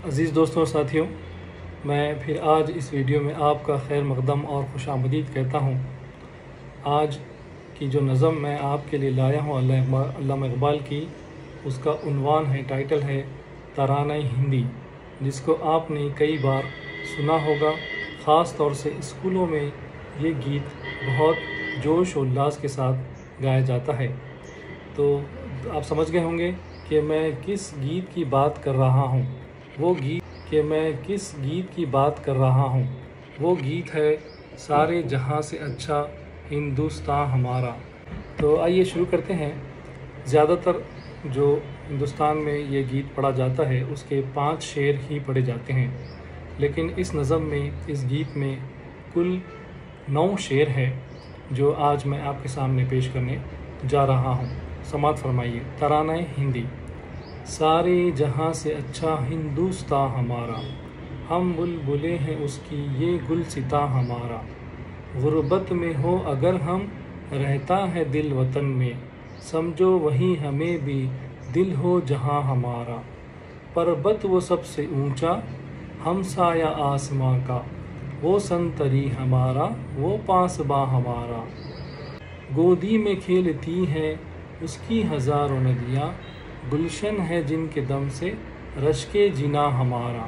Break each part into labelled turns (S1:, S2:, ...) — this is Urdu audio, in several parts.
S1: عزیز دوستوں اور ساتھیوں، میں پھر آج اس ویڈیو میں آپ کا خیر مقدم اور خوش آمدید کہتا ہوں۔ آج کی جو نظم میں آپ کے لیے لایا ہوں علامہ اقبال کی، اس کا عنوان ہے، ٹائٹل ہے ترانہ ہندی، جس کو آپ نے کئی بار سنا ہوگا۔ خاص طور سے اسکولوں میں یہ گیت بہت جوش و الاس کے ساتھ گایا جاتا ہے۔ تو آپ سمجھ گئے ہوں گے کہ میں کس گیت کی بات کر رہا ہوں۔ وہ گیت ہے سارے جہاں سے اچھا ہندوستان ہمارا۔ تو آئیے شروع کرتے ہیں۔ زیادہ تر جو ہندوستان میں یہ گیت پڑھا جاتا ہے، اس کے 5 شعر ہی پڑھے جاتے ہیں، لیکن اس نظم میں، اس گیت میں کل 9 شعر ہے جو آج میں آپ کے سامنے پیش کرنے جا رہا ہوں۔ سماعت فرمائیے۔ ترانہ ہندی۔ سارے جہاں سے اچھا ہندوستان ہمارا، ہم بلبلیں ہیں اس کی یہ گلستاں ہمارا۔ غربت میں ہو اگر ہم، رہتا ہے دل وطن میں، سمجھو وہیں ہمیں بھی دل ہو جہاں ہمارا۔ پربت وہ سب سے اونچا، ہمسایہ آسماں کا، وہ سنتری ہمارا، وہ پاسباں ہمارا۔ گودی میں کھیلتی ہیں اس کی ہزاروں ندیاں، گلشن ہے جن کے دم سے رشک جناں ہمارا۔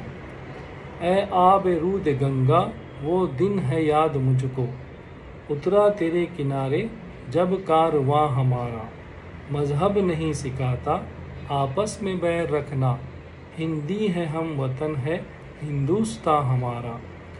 S1: اے آب رود گنگا، وہ دن ہے یاد مجھ کو، اترا تیرے کنارے جب کارواں ہمارا۔ مذہب نہیں سکھاتا آپس میں بیر رکھنا، ہندی ہے ہم وطن ہے ہندوستان ہمارا۔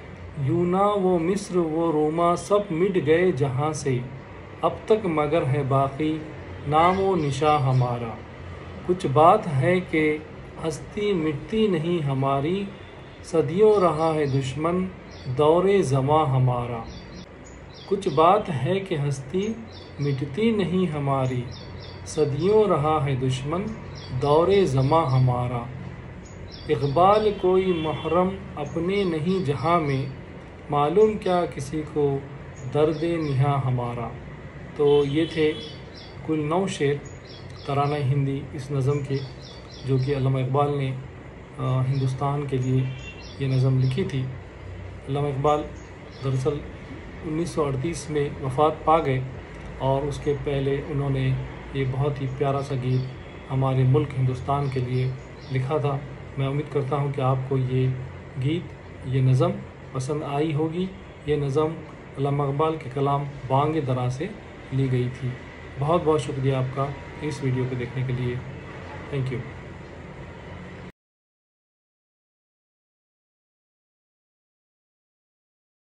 S1: یونان و مصر و روما سب مٹ گئے جہاں سے، اب تک مگر ہے باقی نام و نشاں ہمارا۔ کچھ بات ہے کہ ہستی مٹتی نہیں ہماری، صدیوں رہا ہے دشمن دور زماں ہمارا۔ کچھ بات ہے کہ ہستی مٹتی نہیں ہماری، صدیوں رہا ہے دشمن دور زماں ہمارا۔ اقبال کوئی محرم اپنے نہیں جہاں میں، معلوم کیا کسی کو درد نہاں ہمارا۔ تو یہ تھے کل 9 شعر ترانہ ہندی اس نظم کے، جو کہ علامہ اقبال نے ہندوستان کے لیے یہ نظم لکھی تھی۔ علامہ اقبال دراصل 1938 میں وفات پا گئے، اور اس کے پہلے انہوں نے یہ بہت ہی پیارا سا گیت ہمارے ملک ہندوستان کے لیے لکھا تھا۔ میں امید کرتا ہوں کہ آپ کو یہ گیت، یہ نظم پسند آئی ہوگی۔ یہ نظم علامہ اقبال کے کلام بانگ درا سے لی گئی تھی۔ بہت بہت شکریہ آپ کا اس ویڈیو کو دیکھنے کے لیے۔ Thank you.